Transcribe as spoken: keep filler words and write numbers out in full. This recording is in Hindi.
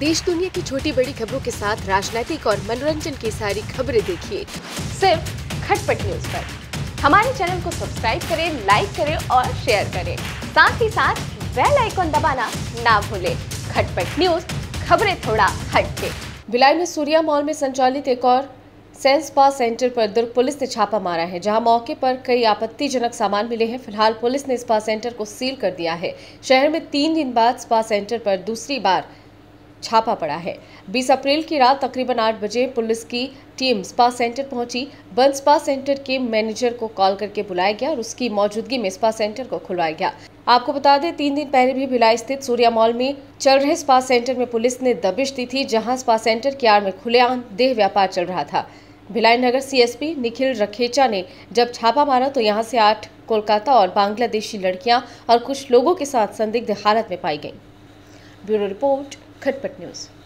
देश दुनिया की छोटी बड़ी खबरों के साथ राजनीतिक और मनोरंजन की सारी खबरें देखिए सिर्फ खटपट न्यूज पर। हमारे चैनल को सब्सक्राइब करें, लाइक करें और शेयर करें। साथ ही साथ बेल आइकन दबाना ना भूलें। खटपट न्यूज, खबरें थोड़ा हटके। भिलाई में सूर्या मॉल में संचालित एक और सेंस स्पा सेंटर पर दुर्ग पुलिस ने छापा मारा है, जहां मौके पर कई आपत्तिजनक सामान मिले हैं। फिलहाल पुलिस ने स्पा सेंटर को सील कर दिया है। शहर में तीन दिन बाद स्पा सेंटर पर दूसरी बार छापा पड़ा है। बीस अप्रैल की रात तकरीबन आठ बजे पुलिस की टीम स्पा सेंटर पहुंची। बंद स्पा सेंटर के मैनेजर को कॉल करके बुलाया गया और उसकी मौजूदगी में स्पा सेंटर को खुलवाया गया। आपको बता दें, तीन दिन पहले भी भिलाई स्थित सूर्या मॉल में चल रहे स्पा सेंटर में पुलिस ने दबिश दी थी, जहां स्पा सेंटर की आड़ में खुलेआम देह व्यापार चल रहा था। भिलाई नगर सीएसपी निखिल रखेचा ने जब छापा मारा तो यहां से आठ कोलकाता और बांग्लादेशी लड़कियां और कुछ लोगों के साथ संदिग्ध हालत में पाई गई। Bureau report, Khatpat news.